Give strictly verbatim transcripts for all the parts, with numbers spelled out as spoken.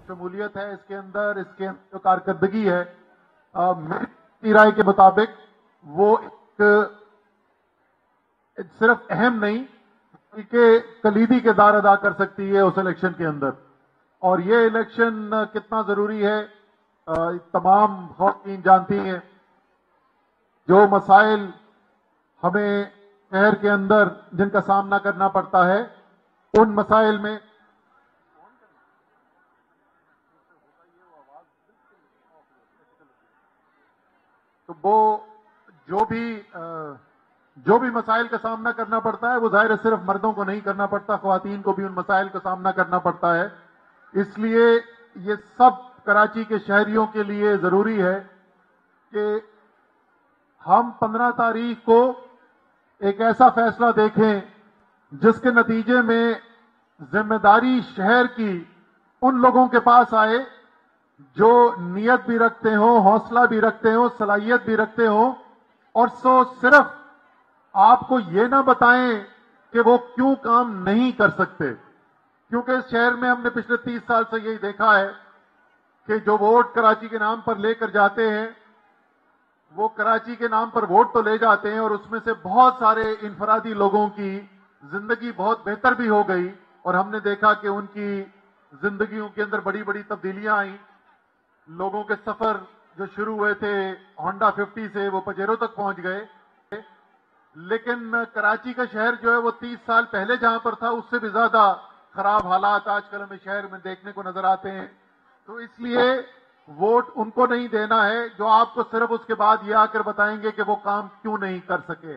शमूलियत है इसके अंदर, इसके जो कारकर्दगी है, मेरी राय के मुताबिक वो एक सिर्फ अहम नहीं बल्कि कलीदी किरदार अदा कर सकती है उस इलेक्शन के अंदर। और ये इलेक्शन कितना जरूरी है तमाम खवातीन जानती हैं। जो मसाइल हमें शहर के अंदर जिनका सामना करना पड़ता है, उन मसाइल में तो वो जो भी जो भी मसाइल का सामना करना पड़ता है वो जाहिर है सिर्फ मर्दों को नहीं करना पड़ता, खवातीन को भी उन मसाइल का सामना करना पड़ता है। इसलिए ये सब कराची के शहरियों के लिए जरूरी है कि हम पंद्रह तारीख को एक ऐसा फैसला देखें जिसके नतीजे में जिम्मेदारी शहर की उन लोगों के पास आए जो नीयत भी रखते हो, हौसला भी रखते हो, सलाहियत भी रखते हो, और सो सिर्फ आपको ये ना बताएं कि वो क्यों काम नहीं कर सकते। क्योंकि इस शहर में हमने पिछले तीस साल से यही देखा है कि जो वोट कराची के नाम पर लेकर जाते हैं वो कराची के नाम पर वोट तो ले जाते हैं और उसमें से बहुत सारे इनफरादी लोगों की जिंदगी बहुत बेहतर भी हो गई और हमने देखा कि उनकी जिंदगियों के अंदर बड़ी बड़ी तब्दीलियां आई। लोगों के सफर जो शुरू हुए थे होंडा फिफ्टी से वो पजेरो तक पहुंच गए। लेकिन कराची का शहर जो है वो तीस साल पहले जहां पर था उससे भी ज्यादा खराब हालात आजकल हमें शहर में देखने को नजर आते हैं। तो इसलिए वोट उनको नहीं देना है जो आपको सिर्फ उसके बाद ये आकर बताएंगे कि वो काम क्यों नहीं कर सके।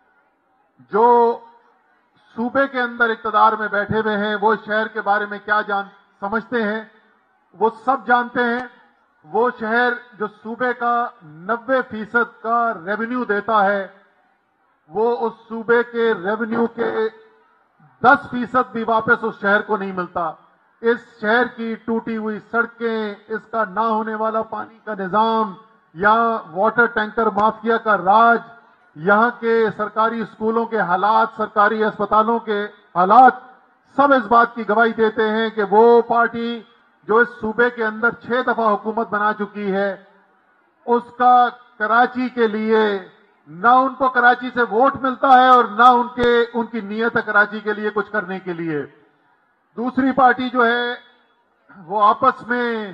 जो सूबे के अंदर इक्तदार में बैठे हुए हैं वो शहर के बारे में क्या जान समझते हैं वो सब जानते हैं। वो शहर जो सूबे का नब्बे फीसद का रेवेन्यू देता है वो उस सूबे के रेवेन्यू के दस फीसद भी वापस उस शहर को नहीं मिलता। इस शहर की टूटी हुई सड़कें, इसका ना होने वाला पानी का निजाम, यहाँ वाटर टैंकर माफिया का राज, यहाँ के सरकारी स्कूलों के हालात, सरकारी अस्पतालों के हालात सब इस बात की गवाही देते हैं कि वो पार्टी जो इस सूबे के अंदर छह दफा हुकूमत बना चुकी है उसका कराची के लिए ना उनको कराची से वोट मिलता है और ना उनके उनकी नीयत है कराची के लिए कुछ करने के लिए। दूसरी पार्टी जो है वो आपस में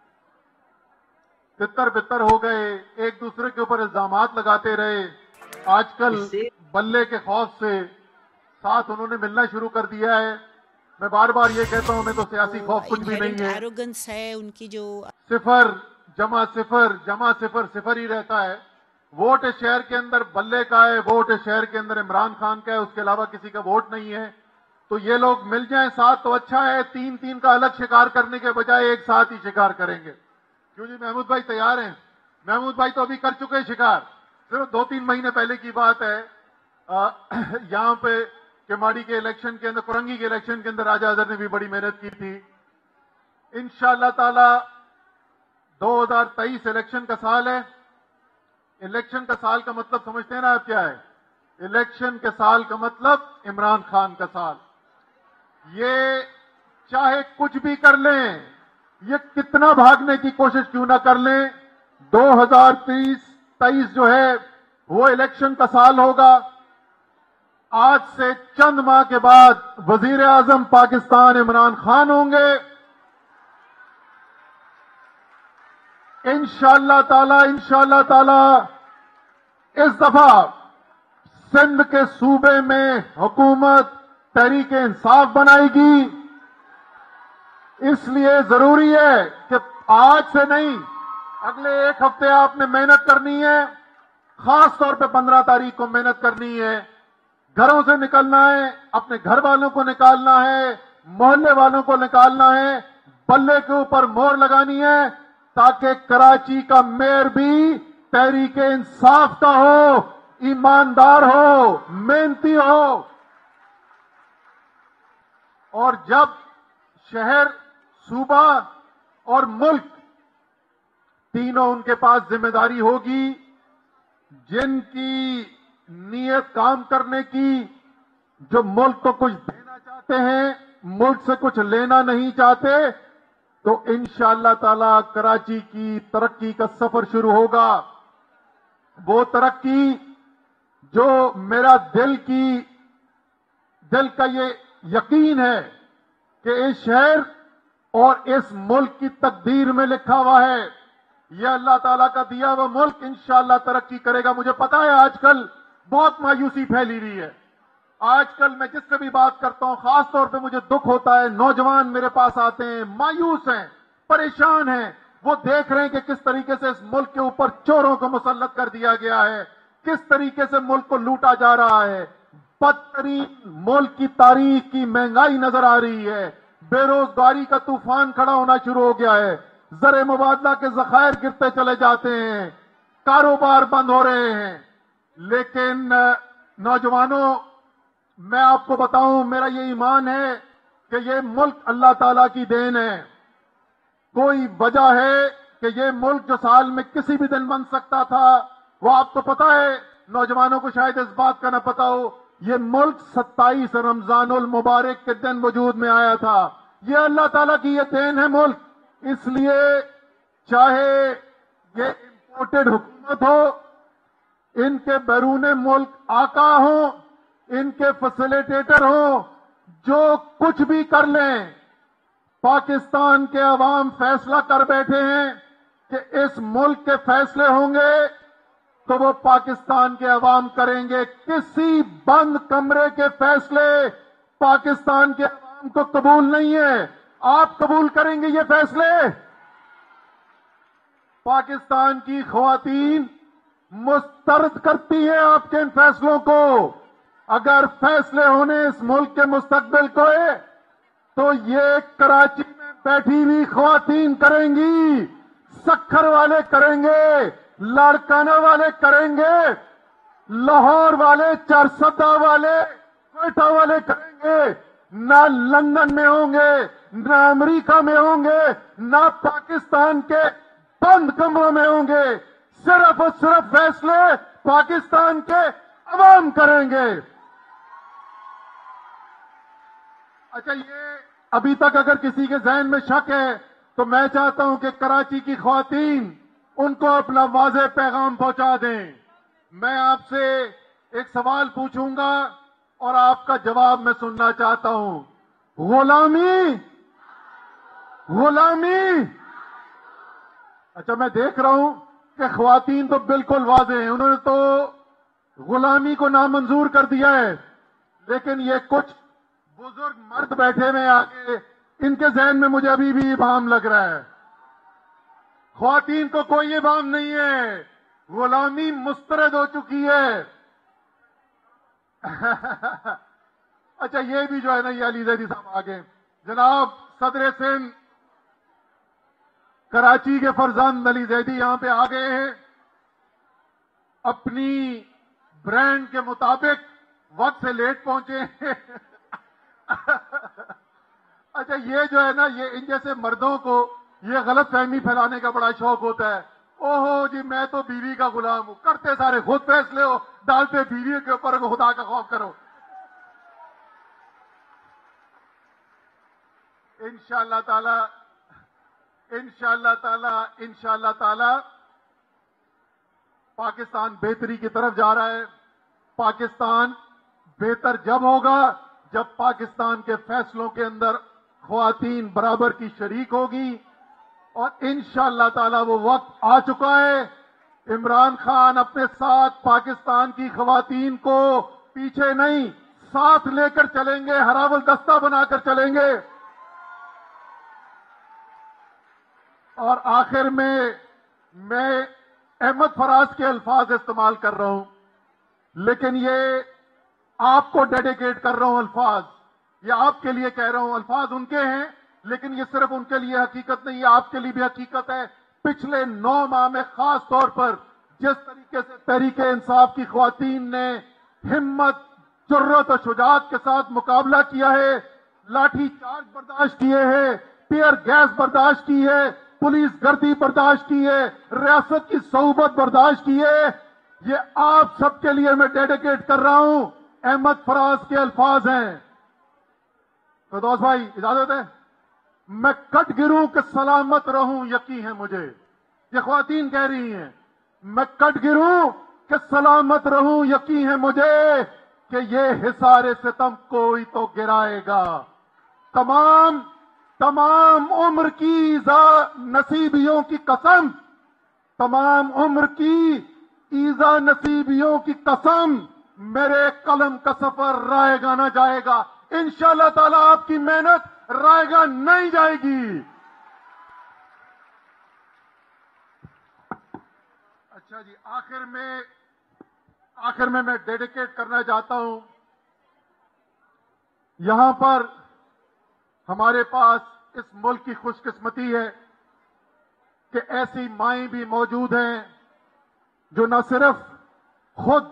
तितर बितर हो गए, एक दूसरे के ऊपर इल्जामात लगाते रहे। आजकल बल्ले के खौफ से साथ उन्होंने मिलना शुरू कर दिया है। मैं बार बार ये कहता हूं, मैं तो सियासी खौफ कुछ भी नहीं है। एरोगेंस है उनकी, जो सिफर जमा सिफर जमा सिफर सिफर ही रहता है। वोट इस शहर के अंदर बल्ले का है, वोट इस शहर के अंदर इमरान खान का है, उसके अलावा किसी का वोट नहीं है। तो ये लोग मिल जाएं साथ तो अच्छा है, तीन तीन का अलग शिकार करने के बजाय एक साथ ही शिकार करेंगे। क्यों जी महमूद भाई तैयार हैं? महमूद भाई तो अभी कर चुके हैं शिकार, सिर्फ दो तीन महीने पहले की बात है। यहाँ पे केमाड़ी के इलेक्शन के अंदर, कुरंगी के इलेक्शन के अंदर राजा अजहर ने भी बड़ी मेहनत की थी। इंशाअल्लाह ताला दो हजार तेईस इलेक्शन का साल है। इलेक्शन का साल का मतलब समझते हैं ना आप क्या है? इलेक्शन के साल का मतलब इमरान खान का साल। ये चाहे कुछ भी कर लें, ये कितना भागने की कोशिश क्यों ना कर लें, दो हजार तेईस जो है वो इलेक्शन का साल होगा। आज से चंद माह के बाद वजीर आजम पाकिस्तान इमरान खान होंगे। इंशाअल्लाह ताला इंशाअल्लाह ताला इस दफा सिंध के सूबे में हुकूमत तहरीक इंसाफ बनाएगी। इसलिए जरूरी है कि आज से नहीं, अगले एक हफ्ते आपने मेहनत करनी है। खास तौर पे पंद्रह तारीख को मेहनत करनी है। घरों से निकलना है, अपने घर वालों को निकालना है, मोहल्ले वालों को निकालना है, बल्ले के ऊपर मोहर लगानी है ताकि कराची का मेयर भी तहरीक इंसाफ का हो, ईमानदार हो, मेहनती हो। और जब शहर, सूबा और मुल्क तीनों उनके पास जिम्मेदारी होगी, जिनकी नीयत काम करने की, जो मुल्क को कुछ देना चाहते हैं, मुल्क से कुछ लेना नहीं चाहते, तो इंशाअल्लाह ताला कराची की तरक्की का सफर शुरू होगा। वो तरक्की जो मेरा दिल की दिल का ये यकीन है कि इस शहर और इस मुल्क की तकदीर में लिखा हुआ है, यह अल्लाह ताला का दिया हुआ मुल्क इंशाअल्लाह तरक्की करेगा। मुझे पता है आजकल बहुत मायूसी फैली हुई है। आजकल मैं जिससे भी बात करता हूं, खास तौर पे मुझे दुख होता है, नौजवान मेरे पास आते हैं, मायूस हैं, परेशान हैं। वो देख रहे हैं कि किस तरीके से इस मुल्क के ऊपर चोरों को मुसल्लत कर दिया गया है, किस तरीके से मुल्क को लूटा जा रहा है। बदतरीन मुल्क की तारीख की महंगाई नजर आ रही है, बेरोजगारी का तूफान खड़ा होना शुरू हो गया है, ज़र मुबादला के ज़खायर गिरते चले जाते हैं, कारोबार बंद हो रहे हैं। लेकिन नौजवानों, मैं आपको बताऊं, मेरा ये ईमान है कि ये मुल्क अल्लाह ताला की देन है। कोई वजह है कि ये मुल्क जो साल में किसी भी दिन बन सकता था, वो आपको पता है, नौजवानों को शायद इस बात का ना पता हो, ये मुल्क सत्ताईस रमजानुल मुबारक के दिन वजूद में आया था। ये अल्लाह ताला की ये देन है मुल्क। इसलिए चाहे ये इंपोर्टेड हुकूमत हो, इनके बैरून मुल्क आका हो, इनके फैसिलिटेटर हो, जो कुछ भी कर लें, पाकिस्तान के अवाम फैसला कर बैठे हैं कि इस मुल्क के फैसले होंगे तो वो पाकिस्तान के अवाम करेंगे। किसी बंद कमरे के फैसले पाकिस्तान के अवाम को कबूल नहीं है। आप कबूल करेंगे ये फैसले? पाकिस्तान की ख्वातीन मुस्तरद करती हैं आपके इन फैसलों को। अगर फैसले होने इस मुल्क के मुस्तकबिल को है, तो ये कराची में बैठी हुई ख्वातीन करेंगी, सक्खर वाले करेंगे, लाड़काना वाले करेंगे, लाहौर वाले, चारसदा वाले, कोयटा वाले करेंगे। ना लंदन में होंगे, ना अमेरिका में होंगे, ना पाकिस्तान के बंद कमरों में होंगे। सिर्फ और सिर्फ फैसले पाकिस्तान के अवाम करेंगे। अच्छा, ये अभी तक अगर किसी के जहन में शक है, तो मैं चाहता हूं कि कराची की ख्वातीन उनको अपना वाज़ेह पैगाम पहुंचा दें। मैं आपसे एक सवाल पूछूंगा और आपका जवाब मैं सुनना चाहता हूं। गुलामी, गुलामी। अच्छा, मैं देख रहा हूं कि ख्वातीन तो बिल्कुल वाज़ेह हैं, उन्होंने तो गुलामी को नामंजूर कर दिया है। लेकिन ये कुछ बुजुर्ग मर्द बैठे हुए आगे, इनके जहन में मुझे अभी भी इबाम लग रहा है। ख्वातीन को कोई इबाम नहीं है, गुलामी मुस्तरद हो चुकी है। अच्छा, ये भी जो है ना, ये अली जैदी साहब आगे, जनाब सदर सिंध कराची के फरजंद अली जैदी यहां पे आ गए हैं। अपनी ब्रांड के मुताबिक वक्त से लेट पहुंचे हैं। अच्छा, ये जो है ना, ये इन जैसे मर्दों को ये गलत फहमी फैलाने का बड़ा शौक होता है। ओहो जी, मैं तो बीवी का गुलाम हूं, करते सारे खुद फैसले हो, डालते बीवी के ऊपर, खुदा का खौफ करो। इंशाअल्लाह ताला, इंशाअल्लाह ताला, इंशाअल्लाह ताला पाकिस्तान बेहतरी की तरफ जा रहा है। पाकिस्तान बेहतर जब होगा जब पाकिस्तान के फैसलों के अंदर ख्वातीन बराबर की शरीक होगी, और इंशाअल्लाह ताला वो वक्त आ चुका है। इमरान खान अपने साथ पाकिस्तान की ख्वातीन को पीछे नहीं, साथ लेकर चलेंगे, हरावल दस्ता बनाकर चलेंगे। और आखिर में मैं अहमद फराज के अल्फाज इस्तेमाल कर रहा हूं, लेकिन ये आपको डेडिकेट कर रहा हूं अल्फाज, ये आपके लिए कह रहा हूं। अल्फाज उनके हैं, लेकिन ये सिर्फ उनके लिए हकीकत नहीं है, आपके लिए भी हकीकत है। पिछले नौ माह में खास तौर पर जिस तरीके से तहरीके इंसाफ की ख्वातीन ने हिम्मत, जुर्रत और शुजाअत के साथ मुकाबला किया है, लाठी चार्ज बर्दाश्त किए हैं, टीयर गैस बर्दाश्त की है, पुलिस गर्दी बर्दाश्त की है, रियासत की सोबत बर्दाश्त की है, ये आप सबके लिए मैं डेडिकेट कर रहा हूं। अहमद फराज के अल्फाज हैं। तो दोस्त भाई, इजाजत है? मैं कट गिरूं कि सलामत रहूं यकीन है मुझे। ये ख्वातीन कह रही हैं, मैं कट गिरूं कि सलामत रहूं यकीन है मुझे कि ये हिसारे सितम कोई तो गिराएगा। तमाम तमाम उम्र की ईजा नसीबियों की कसम, तमाम उम्र की ईजा नसीबियों की कसम, मेरे कलम का सफर रायगा ना जाएगा। इंशाअल्लाह ताला आपकी मेहनत रायगा नहीं जाएगी। अच्छा जी, आखिर में आखिर में मैं डेडिकेट करना चाहता हूं, यहां पर हमारे पास इस मुल्क की खुशकिस्मती है कि ऐसी माएं भी मौजूद हैं जो न सिर्फ खुद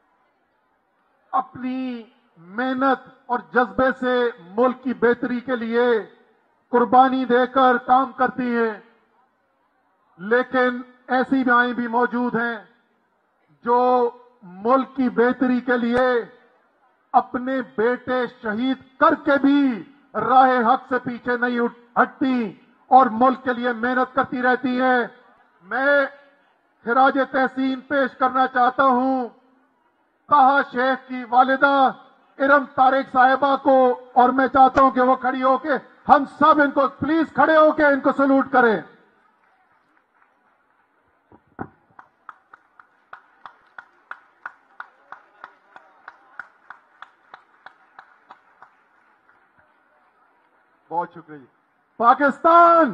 अपनी मेहनत और जज्बे से मुल्क की बेहतरी के लिए कुर्बानी देकर काम करती हैं, लेकिन ऐसी माएं भी मौजूद हैं जो मुल्क की बेहतरी के लिए अपने बेटे शहीद करके भी राह हक से पीछे नहीं हटती और मुल्क के लिए मेहनत करती रहती है। मैं खिराज तहसीन पेश करना चाहता हूं ताहा शेख की वालिदा इरम तारिक साहिबा को, और मैं चाहता हूं कि वो खड़ी होके हम सब इनको प्लीज खड़े होके इनको सैल्यूट करें। बहुत शुक्रिया। पाकिस्तान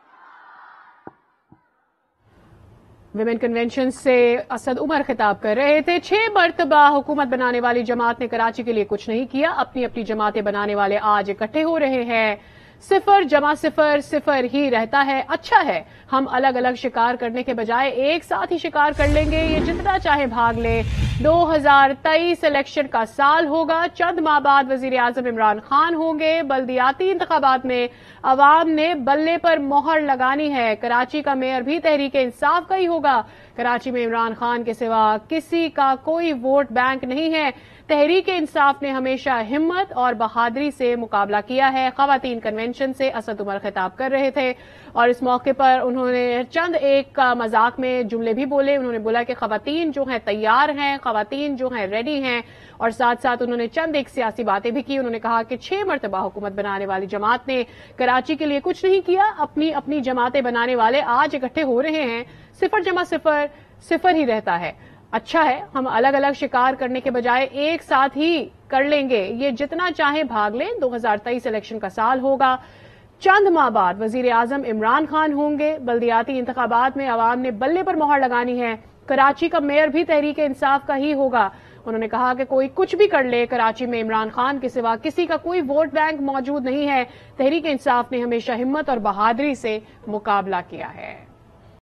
विमेन कन्वेंशन से असद उमर खिताब कर रहे थे। छह मरतबा हुकूमत बनाने वाली जमात ने कराची के लिए कुछ नहीं किया। अपनी अपनी जमातें बनाने वाले आज इकट्ठे हो रहे हैं। सिफर जमा सिफर सिफर ही रहता है। अच्छा है, हम अलग अलग शिकार करने के बजाय एक साथ ही शिकार कर लेंगे। ये जितना चाहे भाग ले। दो हजार तेईस इलेक्शन का साल होगा। चंद माह बाद वजीर आजम इमरान खान होंगे। बल्दियाती इंतखाबात में अवाम ने बल्ले पर मोहर लगानी है। कराची का मेयर भी तहरीक इंसाफ का ही होगा। कराची में इमरान खान के सिवा किसी का कोई वोट बैंक नहीं है। तहरीक इंसाफ ने हमेशा हिम्मत और बहादुरी से मुकाबला किया है। खवातीन कन्वेंशन से असद उमर खिताब कर रहे थे और इस मौके पर उन्होंने चंद एक मजाक में जुमले भी बोले। उन्होंने बोला कि खवातीन जो हैं तैयार हैं, खवातीन जो हैं रेडी हैं, और साथ साथ उन्होंने चंद एक सियासी बातें भी की। उन्होंने कहा कि छह मरतबा हुकूमत बनाने वाली जमात ने कराची के लिए कुछ नहीं किया। अपनी अपनी जमातें बनाने वाले आज इकट्ठे हो रहे हैं। सिफर जमा सिफर सिफर ही रहता है। अच्छा है, हम अलग अलग शिकार करने के बजाय एक साथ ही कर लेंगे। ये जितना चाहे भाग लें। दो हजार तेईस इलेक्शन का साल होगा। चंद माह बाद वजीर आजम इमरान खान होंगे। बल्दियाती इंतखाबात में अवाम ने बल्ले पर मोहर लगानी है। कराची का मेयर भी तहरीक इंसाफ का ही होगा। उन्होंने कहा कि कोई कुछ भी कर ले, कराची में इमरान खान के सिवा किसी का कोई वोट बैंक मौजूद नहीं है। तहरीक इंसाफ ने हमेशा हिम्मत और बहादुरी से मुकाबला किया है।